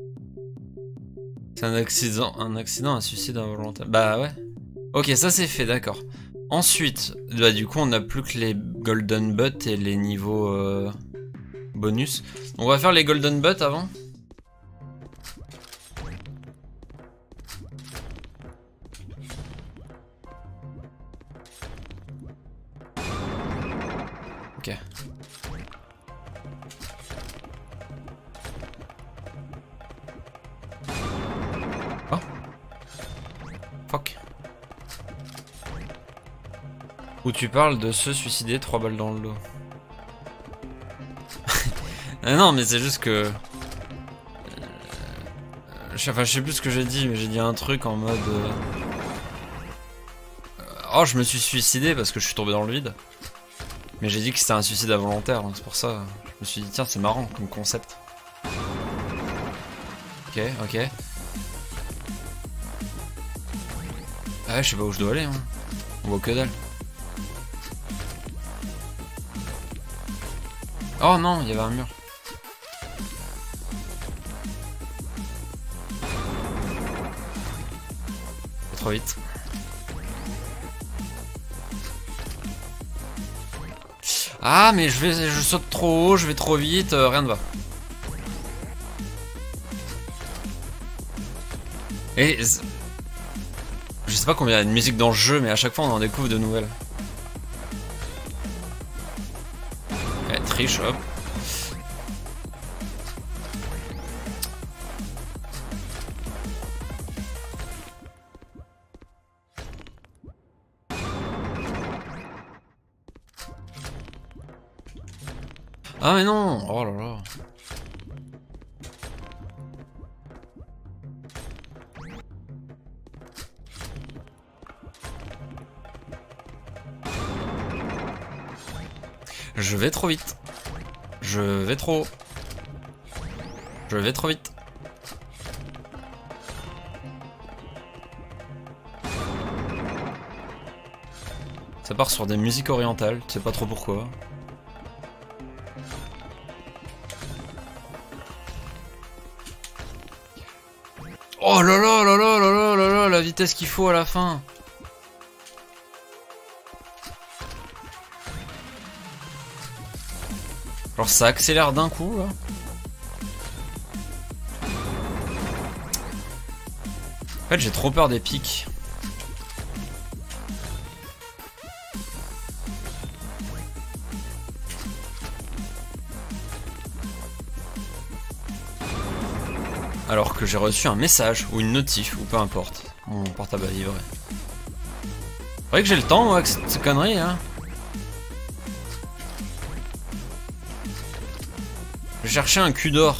C'est un accident, un suicide involontaire. Bah ouais. Ok, ça c'est fait, d'accord. Ensuite, bah, du coup, on n'a plus que les Golden Butt et les niveaux bonus. On va faire les Golden Butt avant. Ok. Oh. Fuck. Où tu parles de se suicider 3 balles dans le dos. Ah non, mais c'est juste que... Enfin, je sais plus ce que j'ai dit, mais j'ai dit un truc en mode... Oh, je me suis suicidé parce que je suis tombé dans le vide. Mais j'ai dit que c'était un suicide involontaire, donc c'est pour ça. Je me suis dit, tiens, c'est marrant comme concept. Ok, ok. Ah ouais, je sais pas où je dois aller, hein. On voit que dalle. Oh non, il y avait un mur. Trop vite. Ah mais je saute trop haut, je vais trop vite, rien ne va. Et je sais pas combien il y a de musique dans le jeu, mais à chaque fois on en découvre de nouvelles. Ouais, triche, hop. Ah mais non. Oh là là. Je vais trop vite. Je vais trop haut. Je vais trop vite. Ça part sur des musiques orientales, tu sais pas trop pourquoi. Oh là là là là là là là là, la vitesse qu'il faut à la fin. Genre ça accélère d'un coup là. En fait j'ai trop peur des pics. Alors que j'ai reçu un message ou une notif ou peu importe. Mon portable a vibré. C'est vrai que j'ai le temps moi avec cette connerie hein. Je cherchais un cul d'or.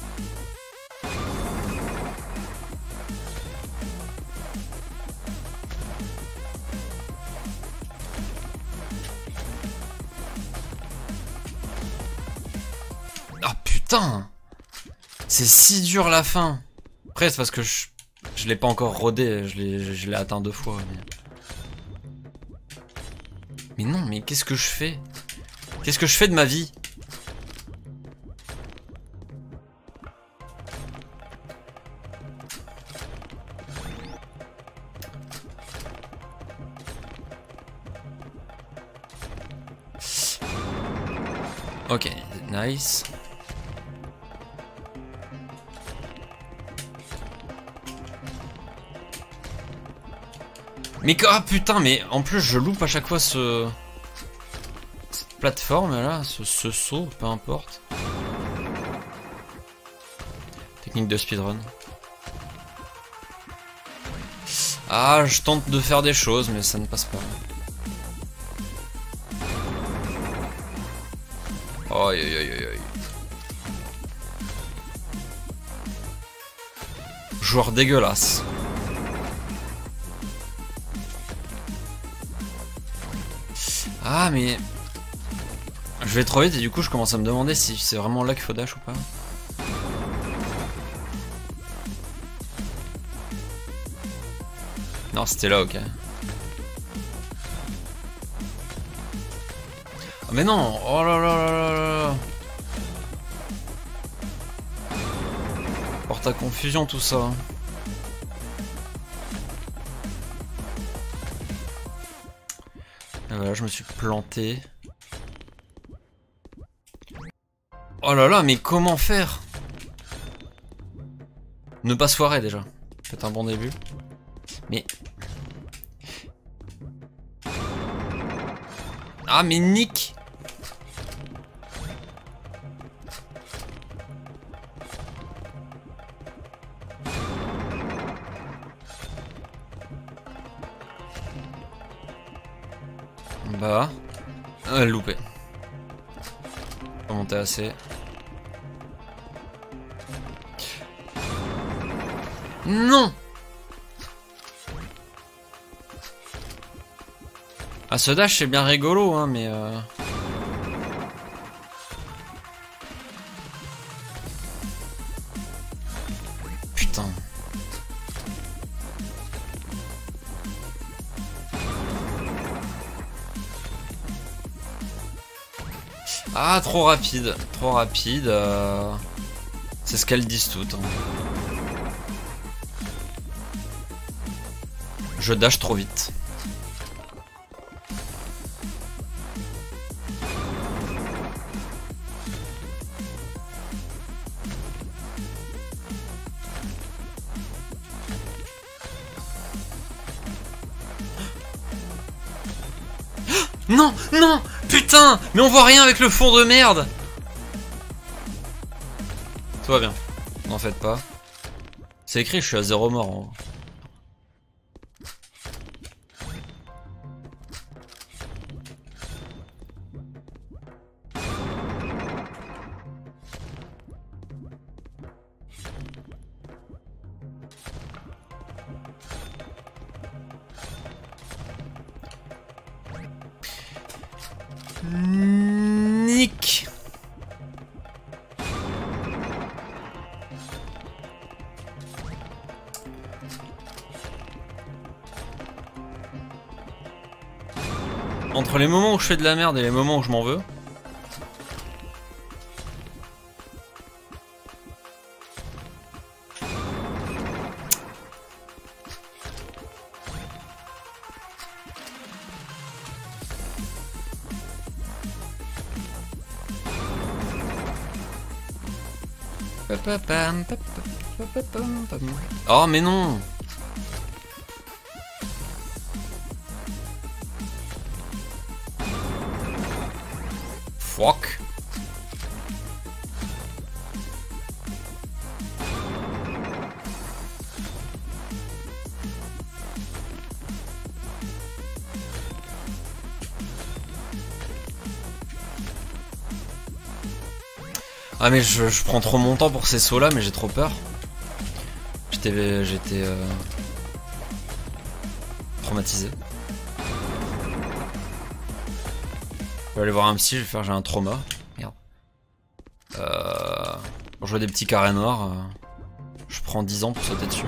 Ah putain. C'est si dur la fin. Après c'est parce que je l'ai pas encore rodé, je l'ai atteint 2 fois. Mais non, mais qu'est-ce que je fais? Qu'est-ce que je fais de ma vie? Ok, nice. Mais ah putain, mais en plus je loupe à chaque fois cette plateforme là, ce saut, peu importe. Technique de speedrun. Ah, je tente de faire des choses, mais ça ne passe pas. Aïe aïe aïe aïe aïe. Joueur dégueulasse. Ah mais... Je vais trop vite et du coup je commence à me demander si c'est vraiment là qu'il faut dash ou pas. Non c'était là, ok. Ah mais non. Oh là là là là là. Porte à confusion tout ça. Et voilà, je me suis planté. Oh là là, mais comment faire? Ne pas se foirer déjà. C'est un bon début. Mais... Ah mais Nick! Bah... loupé. Pas monter assez. Non! Ah, ce dash c'est bien rigolo, hein, mais putain. Ah, trop rapide. Trop rapide. C'est ce qu'elles disent toutes. Hein. Je dash trop vite. Non, non, putain, mais on voit rien avec le fond de merde. Tout va bien, n'en faites pas. C'est écrit, je suis à 0 mort. En... Nick. Entre les moments où je fais de la merde et les moments où je m'en veux. Oh mais non. Fuck. Ah mais je prends trop mon temps pour ces sauts là, mais j'ai trop peur. J'étais traumatisé. Je vais aller voir un psy, je vais faire j'ai un trauma. Merde. Pour jouer des petits carrés noirs, je prends 10 ans pour sauter dessus.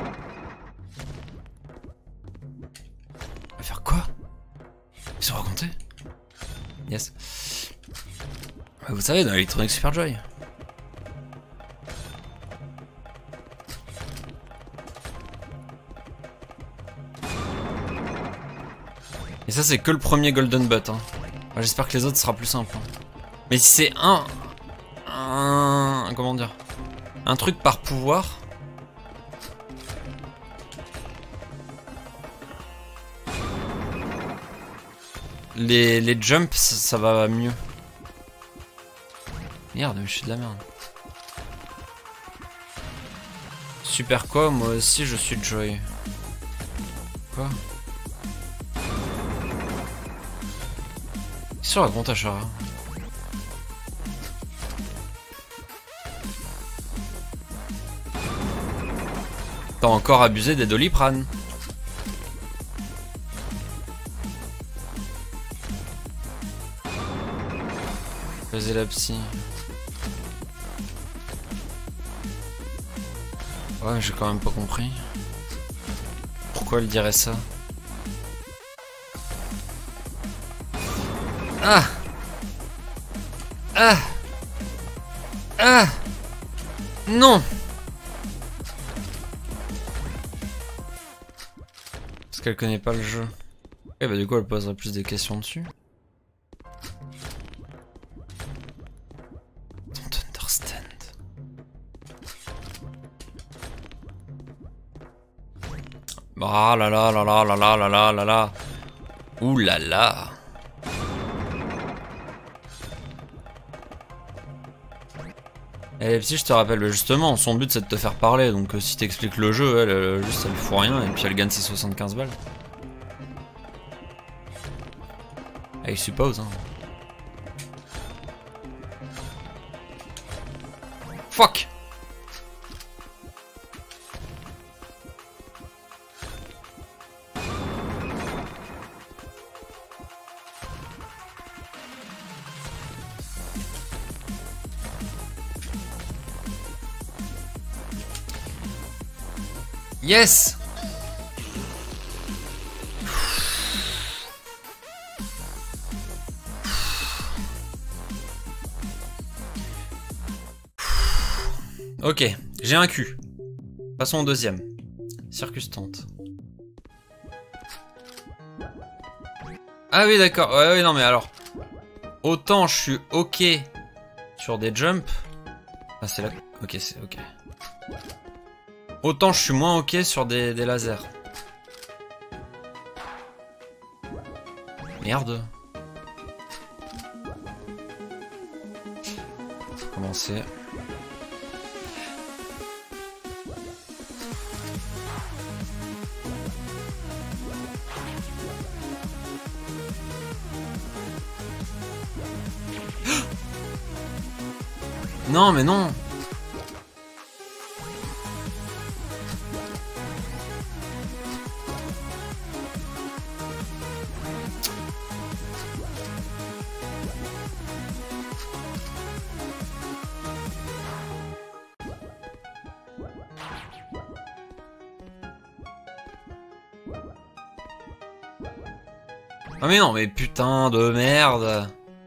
On va faire quoi? Ils sont racontés? Yes. Vous savez, dans Electronic Super Joy. Et ça, c'est que le premier Golden Butt. Hein. J'espère que les autres sera plus simple. Hein. Mais si c'est comment dire? Un truc par pouvoir. Les jumps, ça va mieux. Merde, je suis de la merde. Super quoi? Moi aussi, je suis Joy. Quoi? Qu'est-ce qu'on raconte à Chara? T'as encore abusé des Doliprane. Faisais la psy. Ouais, mais j'ai quand même pas compris. Pourquoi elle dirait ça? Ah! Ah! Ah! Non! Parce qu'elle connaît pas le jeu. Et bah du coup elle poserait plus des questions dessus. Don't understand. Ah là là là là là là là là là là. Ouh là là. Et si je te rappelle, justement, son but c'est de te faire parler, donc si t'expliques le jeu, elle, juste elle fout rien et puis elle gagne ses 75 balles. I suppose, hein. Fuck! Yes! Ok, j'ai un cul. Passons au deuxième. Circus tente. Ah oui d'accord, ouais non mais alors. Autant je suis ok sur des jumps. Ah c'est là. Ok c'est ok. Autant je suis moins ok sur des lasers. Merde. Faut commencer. Non mais non. Ah mais non mais putain de merde.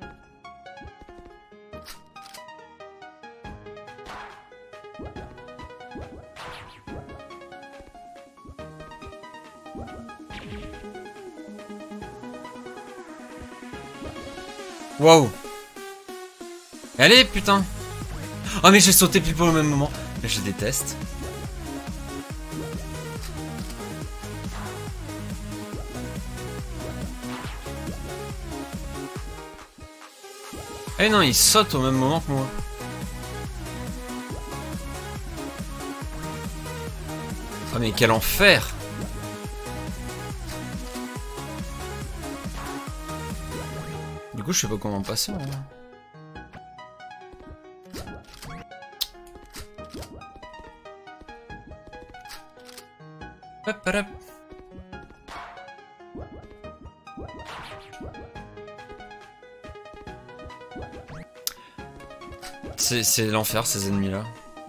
Waouh. Allez putain. Oh mais j'ai sauté pile poil au même moment. Je déteste. Eh non, il saute au même moment que moi. Ah mais quel enfer. Du coup je sais pas comment passer en vrai. Hop, hop, hop. C'est l'enfer ces ennemis là.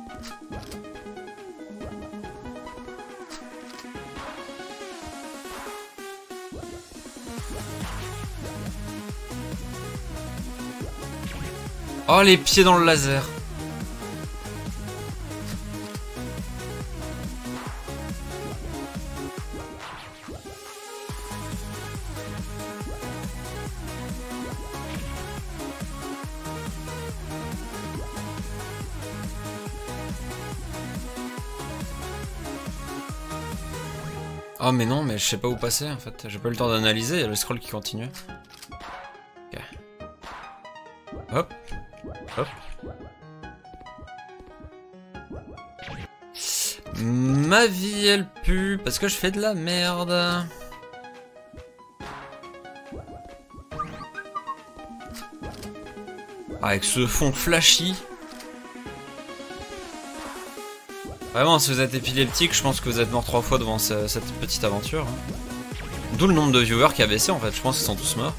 Oh les pieds dans le laser. Oh mais non, mais je sais pas où passer en fait. J'ai pas eu le temps d'analyser, il y a le scroll qui continue. Ok. Hop. Hop. Ma vie elle pue parce que je fais de la merde. Avec ce fond flashy. Vraiment, si vous êtes épileptique, je pense que vous êtes mort 3 fois devant cette petite aventure. Hein. D'où le nombre de viewers qui a baissé en fait, je pense qu'ils sont tous morts.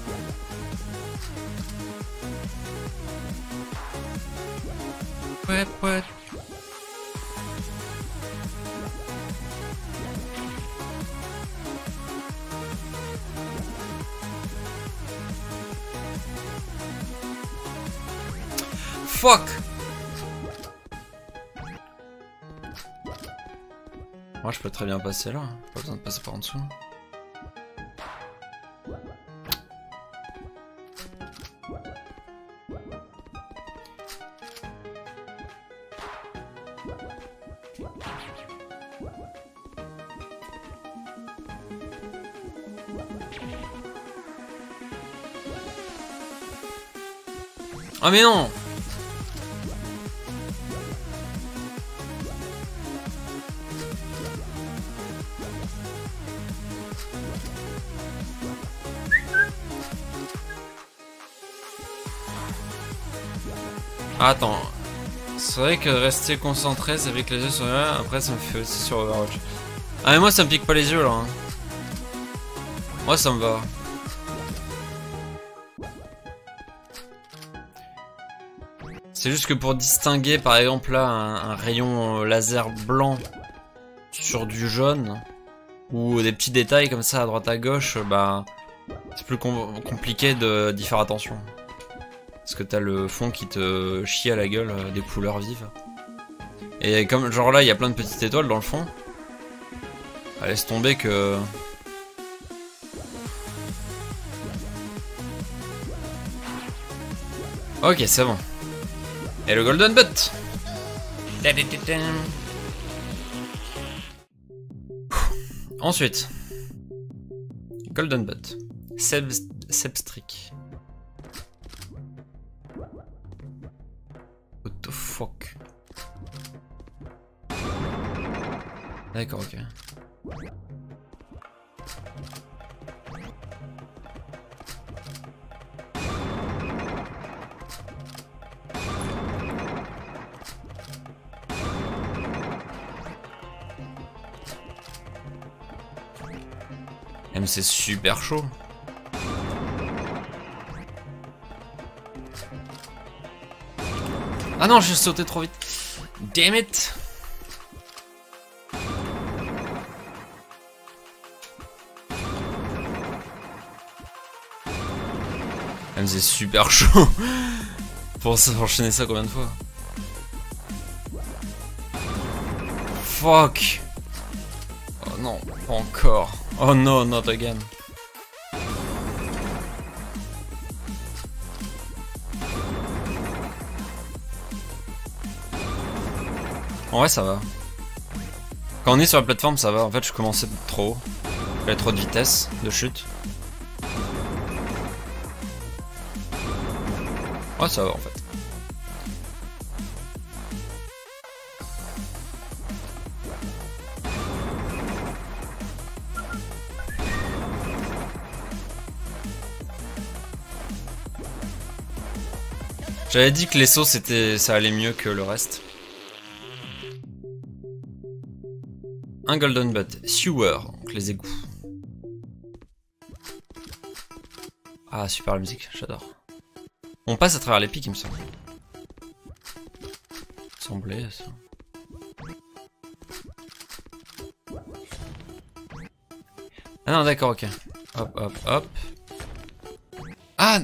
Ouais, ouais. Fuck. Moi je peux très bien passer là, pas besoin de passer par en dessous. Ah mais non! Attends, c'est vrai que rester concentré, ça fait que les yeux sur là, après ça me fait aussi sur Overwatch. Ah mais moi ça me pique pas les yeux là. Hein. Moi ça me va. C'est juste que pour distinguer par exemple là un rayon laser blanc sur du jaune ou des petits détails comme ça à droite à gauche, bah c'est plus compliqué d'y faire attention. Parce que t'as le fond qui te chie à la gueule des couleurs vives. Et comme genre là il y a plein de petites étoiles dans le fond. Ah, laisse tomber que... Ok c'est bon. Et le Golden Butt. Ensuite. Golden Butt. Sebstrick. What the fuck? D'accord, ok. Même c'est super chaud. Ah non, j'ai sauté trop vite. Damn it. Elle me faisait super chaud. Pour enchaîner ça combien de fois? Fuck. Oh non, pas encore. Oh no, not again. En vrai ça va. Quand on est sur la plateforme ça va, en fait je commençais trop haut. J'avais trop de vitesse de chute. Ouais ça va en fait. J'avais dit que les sauts ça allait mieux que le reste. Un Golden Butt, Sewer, donc les égouts. Ah super la musique, j'adore. On passe à travers les pics il me semble. Semblait ça. Ah non d'accord ok. Hop hop hop. Ah.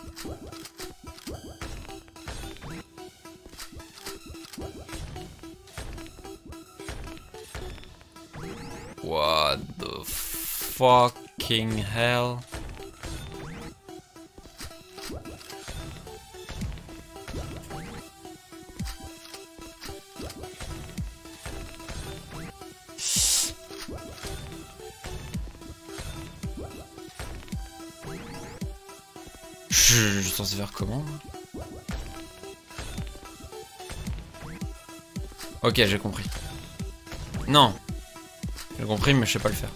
What the fucking hell? Je suis censé faire comment? Ok, j'ai compris. Non. J'ai compris, mais je sais pas le faire.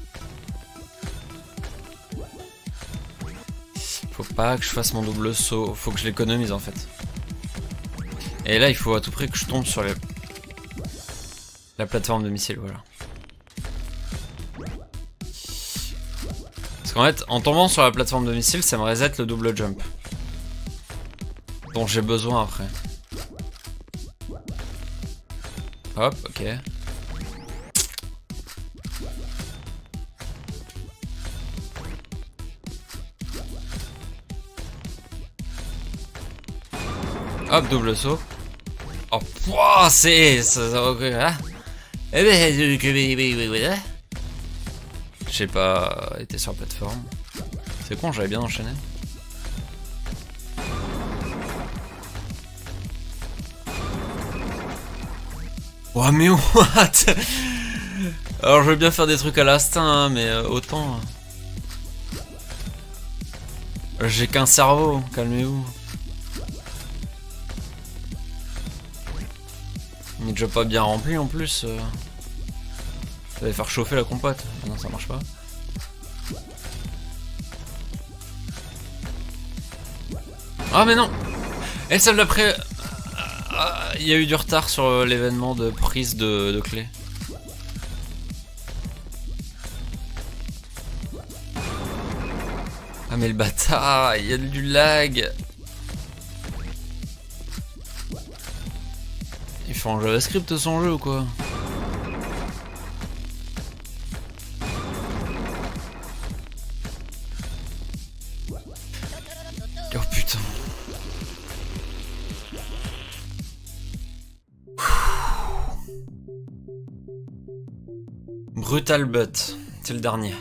Faut pas que je fasse mon double saut. Faut que je l'économise en fait. Et là, il faut à tout prix que je tombe sur la plateforme de missile, voilà. Parce qu'en fait, en tombant sur la plateforme de missile, ça me reset le double jump. Dont j'ai besoin après. Hop, ok. Hop, double saut. Oh, c'est... Eh ben, j'ai pas été sur la plateforme. C'est con, j'avais bien enchaîné. Oh mais what? Alors je veux bien faire des trucs à l'instinct, hein, mais autant... J'ai qu'un cerveau, calmez-vous. Il est déjà pas bien rempli en plus. Ça va faire chauffer la compote. Non, ça marche pas. Ah mais non. Et celle d'après... Il y a eu du retard sur l'événement de prise de clé. Ah mais le bâtard, il y a du lag. Il fait en JavaScript son jeu ou quoi? Oh putain. Brutal Butt, c'est le dernier.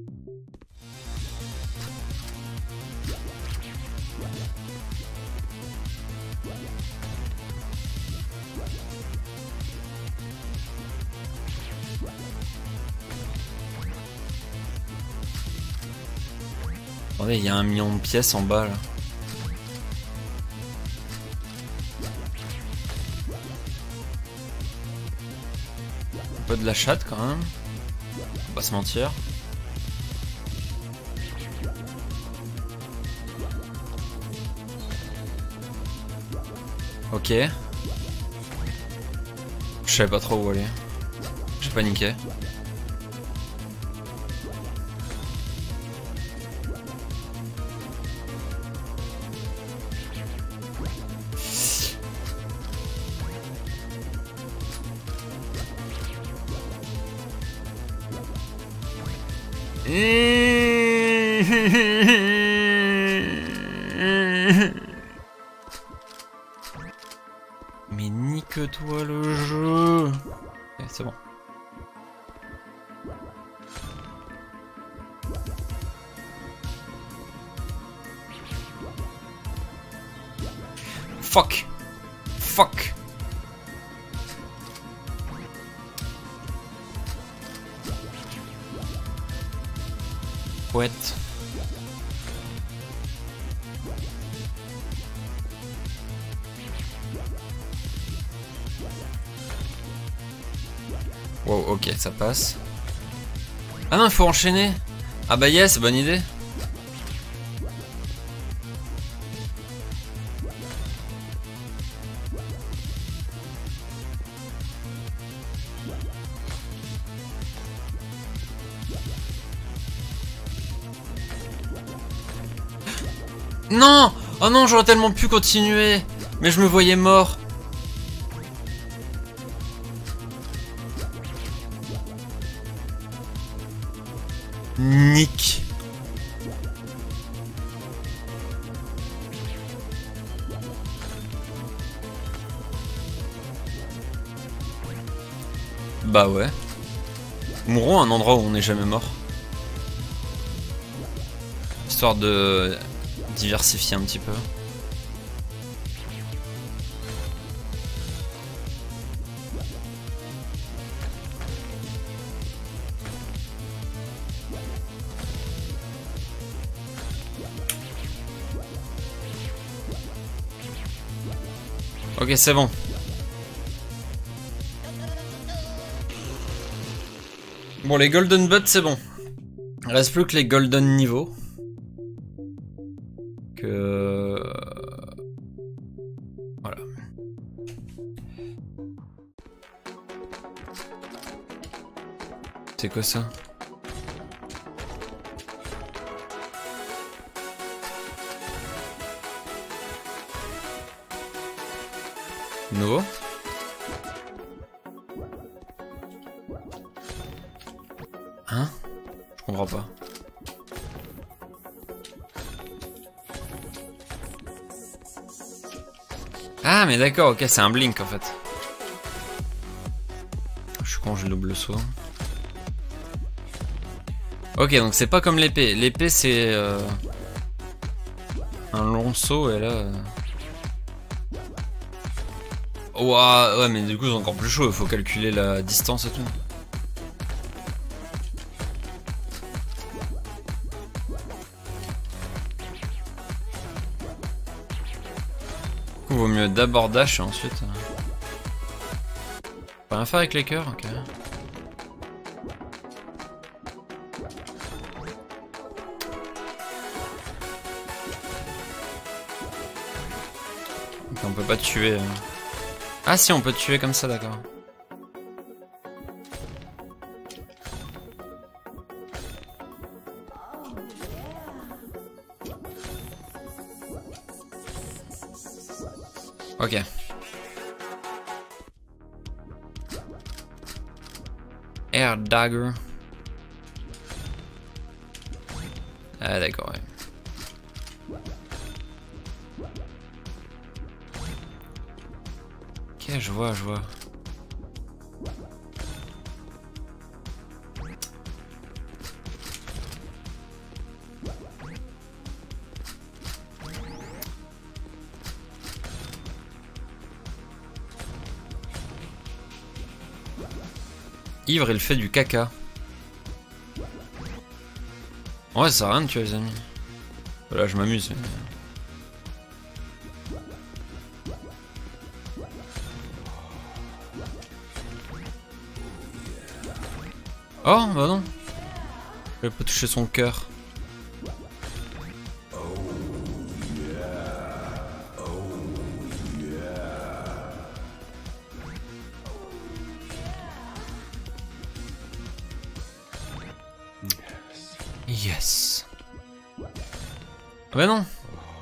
Attendez, il y a 1 million de pièces en bas là. Un peu de la chatte quand même. On va pas se mentir. Ok. Je savais pas trop où aller. J'ai paniqué. Mais nique-toi le jeu. Ok, c'est bon. Fuck. Fuck. Poète. Wow, ok, ça passe. Ah non, il faut enchaîner. Ah bah yes, bonne idée. Non! Oh non, j'aurais tellement pu continuer. Mais je me voyais mort. Nick. Bah ouais. Mourons à un endroit où on n'est jamais mort. Histoire de diversifier un petit peu. Ok, c'est bon. Bon, les Golden Butt, c'est bon. Il reste plus que les Golden Niveaux. Voilà. C'est quoi ça? Nouveau? Hein? Je comprends pas. Ah mais d'accord, ok, c'est un blink en fait. Je suis con, j'ai le double saut. Ok, donc c'est pas comme l'épée. L'épée c'est un long saut et là... Ouah, ouais, mais du coup c'est encore plus chaud, il faut calculer la distance et tout. Du coup, vaut mieux d'abord dash et ensuite... Faut rien faire avec les cœurs, ok. Donc on peut pas tuer... Ah si, on peut tuer comme ça, d'accord. Ok. Air Dagger. Ah d'accord, ouais. Ok, je vois, je vois. Ivre, il fait du caca. Ouais, ça sert à rien de tuer les amis. Voilà, je m'amuse. Mais... Oh, bah non. Je vais pas toucher son cœur. Yes. Ah bah non.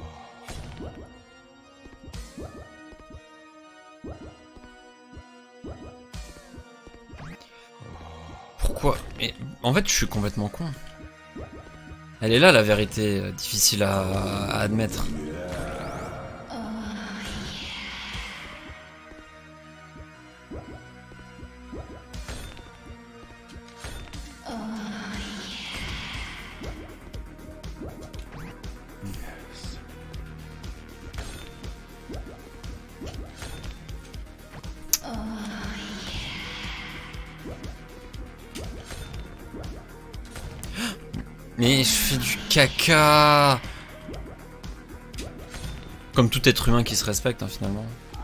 Pourquoi? Mais en fait je suis complètement con. Elle est là la vérité difficile à admettre. Mais je fais du caca. Comme tout être humain qui se respecte hein, finalement.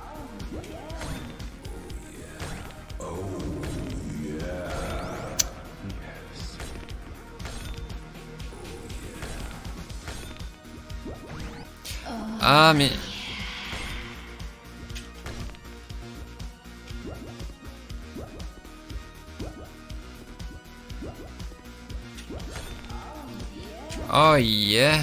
Ah mais... Oh yeah.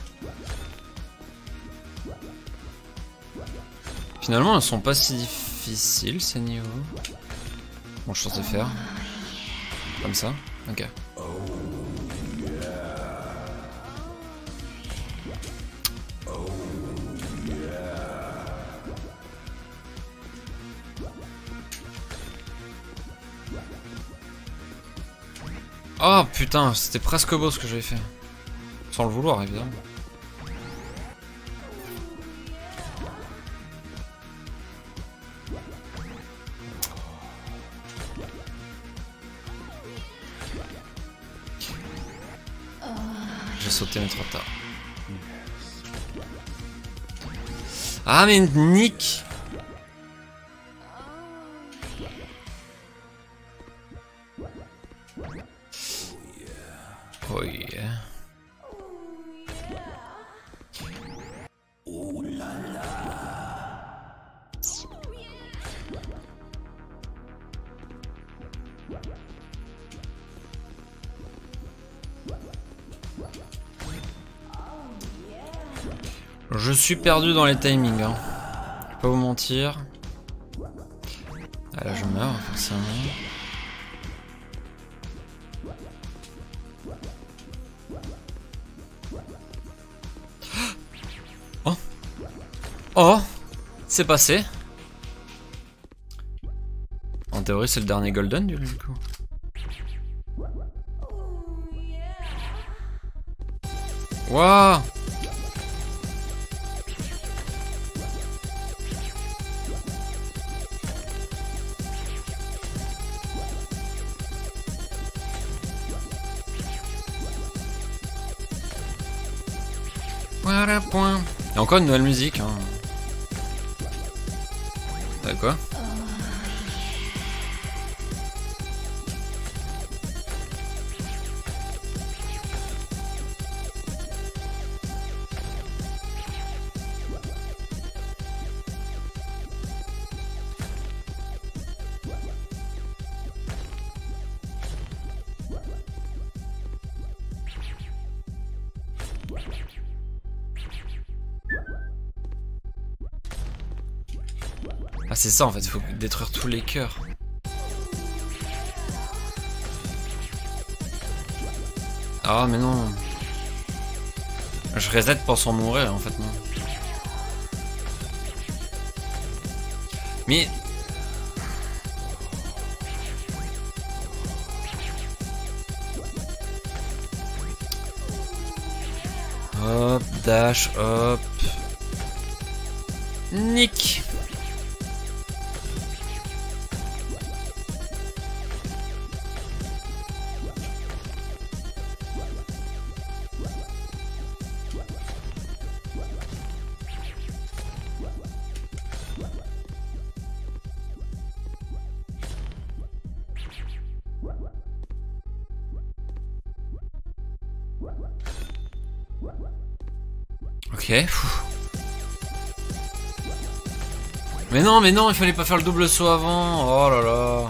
Finalement, elles sont pas si difficiles ces niveaux. Bon, je pense les faire. Comme ça. Ok. Oh putain, c'était presque beau ce que j'avais fait. Sans le vouloir, évidemment. J'ai sauté mais trop tard. Ah mais Nick. Oh yeah. Je suis perdu dans les timings, hein. Je vais pas vous mentir. Ah là je meurs forcément. Oh. Oh. C'est passé. En En théorie, c'est le dernier Golden du coup. Waouh! Voilà, point. Il y a encore une nouvelle musique. Hein. Quoi? Ah c'est ça en fait, il faut détruire tous les cœurs. Ah mais non. Je reset pour s'en mourir en fait non. Mais... Hop, dash, hop. Nick. Ok. Mais non, il fallait pas faire le double saut avant. Oh là là.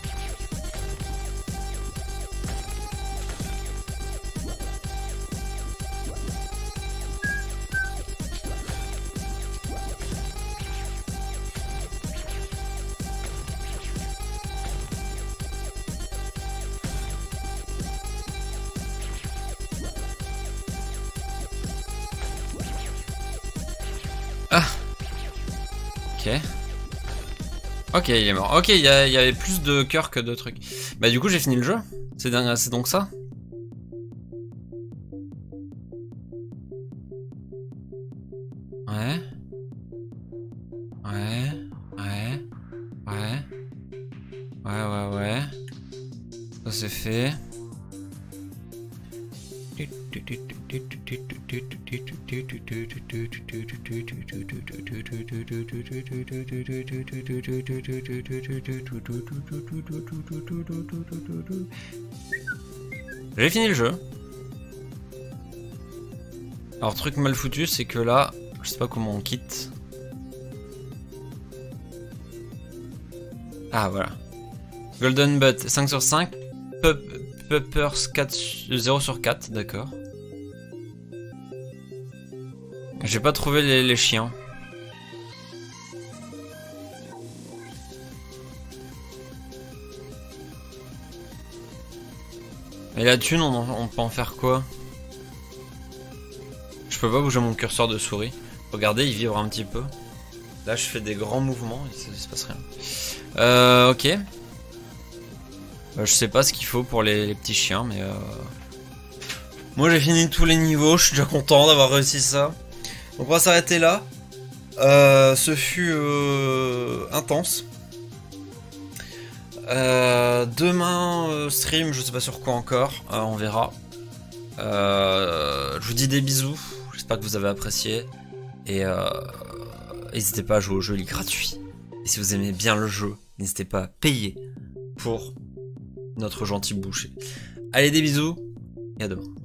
Ah. Ok. Ok, il est mort. Ok, il y avait plus de cœurs que de trucs. Bah du coup j'ai fini le jeu. C'est donc ça. Ouais. Ouais. Ouais. Ouais. Ouais. Ça c'est fait. J'ai fini le jeu. Alors truc mal foutu c'est que là, je sais pas comment on quitte. Ah voilà. Golden Butt 5 sur 5. Puppers 0 sur 4, d'accord. J'ai pas trouvé les chiens. Et la thune, on peut en faire quoi? Je peux pas bouger mon curseur de souris. Regardez, il vibre un petit peu. Là, je fais des grands mouvements et ça se passe rien. Ok. Je sais pas ce qu'il faut pour les petits chiens, mais moi j'ai fini tous les niveaux, je suis déjà content d'avoir réussi ça. Donc on va s'arrêter là. Ce fut intense. Demain stream, je sais pas sur quoi encore, on verra. Je vous dis des bisous, j'espère que vous avez apprécié. Et n'hésitez pas à jouer au jeu, il est gratuit. Et si vous aimez bien le jeu, n'hésitez pas à payer pour notre gentil boucher. Allez, des bisous et à demain.